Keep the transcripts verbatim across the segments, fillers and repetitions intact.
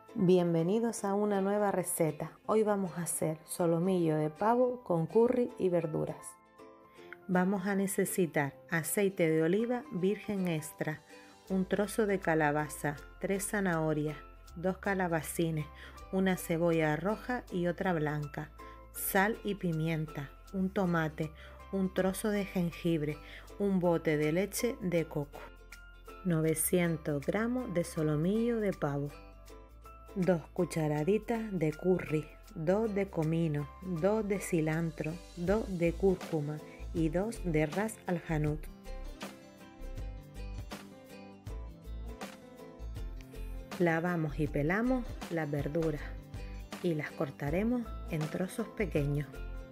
Bienvenidos a una nueva receta. Hoy vamos a hacer solomillo de pavo con curry y verduras. Vamos a necesitar aceite de oliva virgen extra, un trozo de calabaza, tres zanahorias, dos calabacines, una cebolla roja y otra blanca, sal y pimienta, un tomate, un trozo de jengibre, un bote de leche de coco, novecientos gramos de solomillo de pavo, dos cucharaditas de curry, dos de comino, dos de cilantro, dos de cúrcuma y dos de ras al hanout. Lavamos y pelamos las verduras y las cortaremos en trozos pequeños.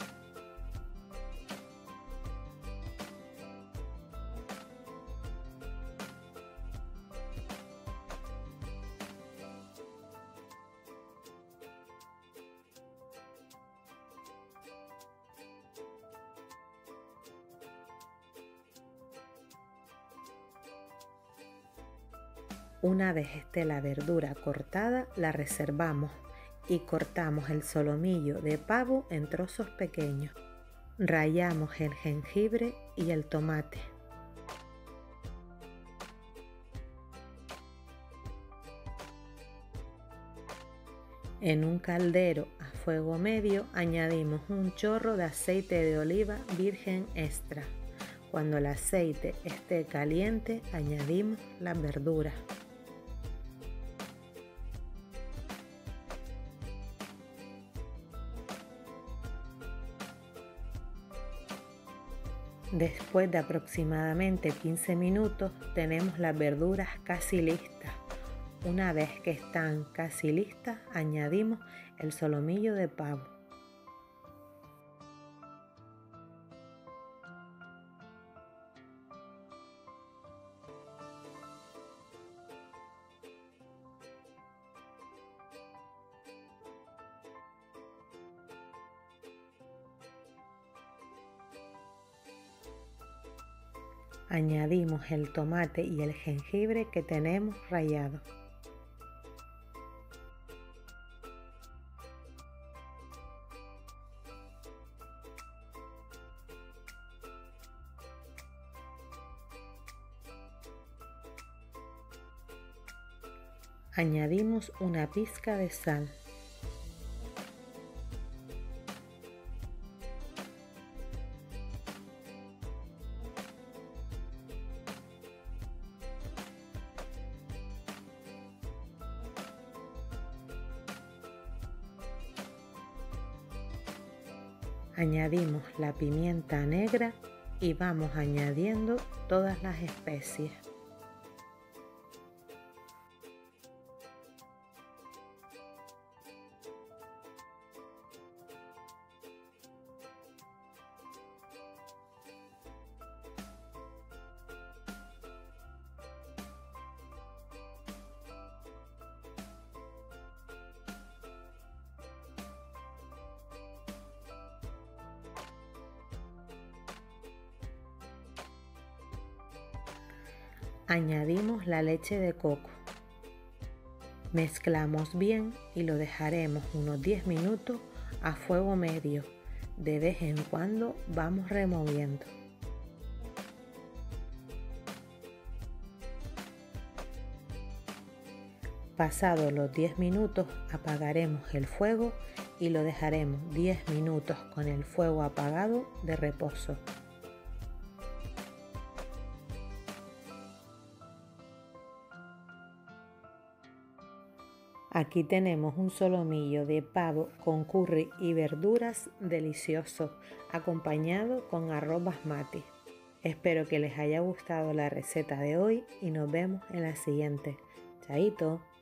Una vez esté la verdura cortada, la reservamos y cortamos el solomillo de pavo en trozos pequeños. Rallamos el jengibre y el tomate. En un caldero a fuego medio añadimos un chorro de aceite de oliva virgen extra. Cuando el aceite esté caliente, añadimos las verduras. Después de aproximadamente quince minutos tenemos las verduras casi listas. Una vez que están casi listas, añadimos el solomillo de pavo. Añadimos el tomate y el jengibre que tenemos rallado. Añadimos una pizca de sal. Añadimos la pimienta negra y vamos añadiendo todas las especies. Añadimos la leche de coco. Mezclamos bien y lo dejaremos unos diez minutos a fuego medio. De vez en cuando vamos removiendo. Pasados los diez minutos apagaremos el fuego y lo dejaremos diez minutos con el fuego apagado de reposo. Aquí tenemos un solomillo de pavo con curry y verduras delicioso, acompañado con arroz basmati. Espero que les haya gustado la receta de hoy y nos vemos en la siguiente. Chaito.